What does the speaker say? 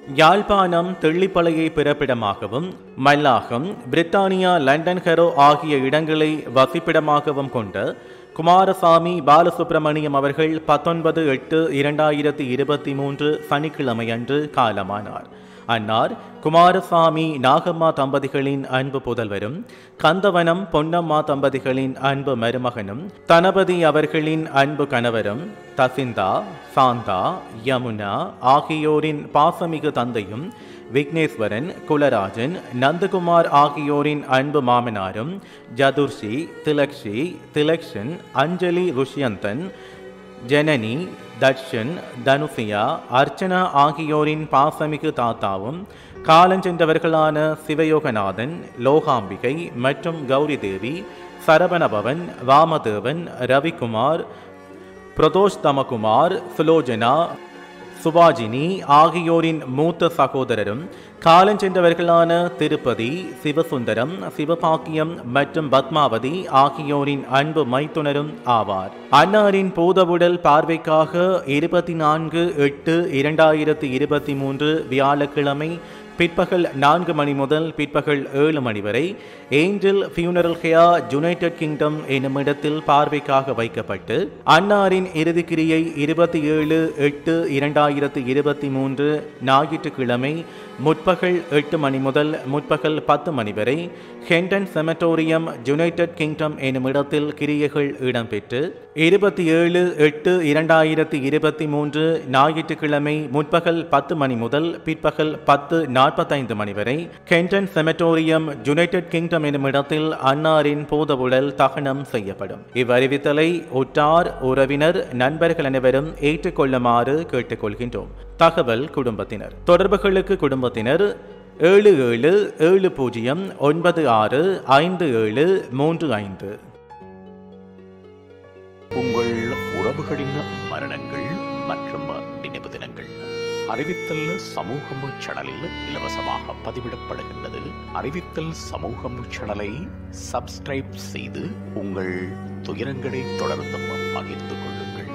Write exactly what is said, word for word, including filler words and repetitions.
யாழ்ப்பாணம் தெள்ளிப்பளையை பிறப்பிடமாகவும் மல்லாகம் பிரித்தானியா லண்டன் ஹெரோ ஆகிய இடங்களை வசிப்பிடமாகவும் கொண்ட குமாரசாமி பாலசுப்ரமணியம் அவர்கள் பத்தொன்பது எட்டு இரண்டாயிரத்தி இருபத்தி மூன்று சனிக்கிழமையன்று காலமானார். அன்னார் குமாரசாமி நாகம்மா தம்பதிகளின் அன்பு புதல்வரும் கந்தவனம் பொன்னம்மா தம்பதிகளின் அன்பு மருமகனும் தனபதி அவர்களின் அன்பு கணவரும் தசிந்தா சாந்தா யமுனா ஆகியோரின் பாசமிகு தந்தையும் விக்னேஸ்வரன் குலராஜன் நந்தகுமார் ஆகியோரின் அன்பு மாமனாரும் ஜதுர்ஷி திலக்ஷி திலக்ஷன் அஞ்சலி ருஷ்யந்தன் ஜனனி தர்ஷன் தனுசியா அர்ச்சனா ஆகியோரின் பாசமிகு தாத்தாவும் காலஞ்சென்றவர்களான சிவயோகநாதன் லோகாம்பிகை மற்றும் கௌரி தேவி சரவணபவன் வாமதேவன் ரவிக்குமார் பிரதோஷ்தமகுமார் சுலோஜனா சுபாஜினி ஆகியோரின் மூத்த சகோதரரும் காலஞ்சென்றவர்களான திருப்பதி சிவசுந்தரம் சிவபாக்கியம் மற்றும் பத்மாவதி ஆகியோரின் அன்பு மைத்துனரும் ஆவார். அன்னாரின் பூதவுடல் பார்வைக்காக இருபத்தி நான்கு எட்டு இரண்டாயிரத்தி இருபத்தி மூன்று வியாழக்கிழமை பிற்பகல் நான்கு மணி முதல் பிற்பகல் ஏழு மணி வரை Angel Funeral Care United Kingdom என்னும் இடத்தில் பார்வைக்காக வைக்கப்பட்டு அன்னாரின் இறுதிக்கிரியை இருபத்தி ஏழு எட்டு இரண்டாயிரத்தி இருபத்தி மூன்று ஞாயிற்றுக்கிழமை முற்பகல் எட்டு மணி முதல் முற்பகல் பத்து மணி வரை ஹெண்டன் செமட்டோரியம் யுனைடெட் கிங்டம் என்னும் இடத்தில் கிரியைகள் இடம்பெற்று இருபத்தி ஏழு எட்டு இரண்டாயிரத்தி இருபத்தி மூன்று ஞாயிற்றுக்கிழமை முற்பகல் பத்து மணி முதல் பிற்பகல் பத்து நாற்பத்தைந்து மணி வரை ஹெண்டன் செமட்டோரியம் யுனைடெட் கிங்டம் என்னும் இடத்தில் அன்னாரின் பூதவுடல் தகனம் செய்யப்படும். இவ்வறிவித்தலை உற்றார் உறவினர் நண்பர்கள் அனைவரும் ஏற்றுக்கொள்ளுமாறு கேட்டுக்கொள்கின்றோம். தகவல் குடும்பத்தினர் தொடர்புகளுக்கு குடும்பத்தினர் ஏழு ஏழு ஏழு பூஜ்ஜியம் ஒன்பது ஆறு ஐந்து ஏழு மூன்று ஐந்து. உங்கள் உறவுகளின் மரணங்கள் மற்றும் நினைவு தினங்கள் அறிவித்தல் சமூகம் சேனலில் இலவசமாக பதிவிடப்படுகின்றது. அறிவித்தல் சமூகம் சேனலை சப்ஸ்கிரைப் செய்து உங்கள் துயரங்களை தொடர்ந்தும் பகிர்ந்து கொள்ளுங்கள்.